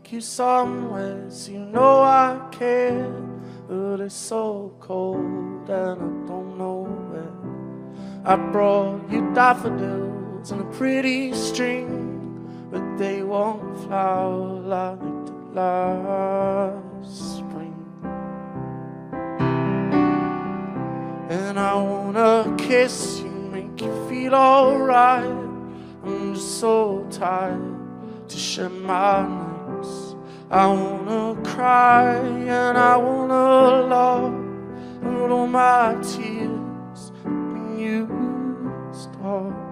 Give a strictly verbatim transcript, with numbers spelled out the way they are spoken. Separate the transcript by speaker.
Speaker 1: take you somewhere so you know I care. But it's so cold and I don't know where. I brought you daffodils and a pretty string, but they won't flower like they did last spring. And I wanna kiss you, make you feel alright. I'm just so tired to share my nights. I wanna cry and I wanna love, but all my tears when you start.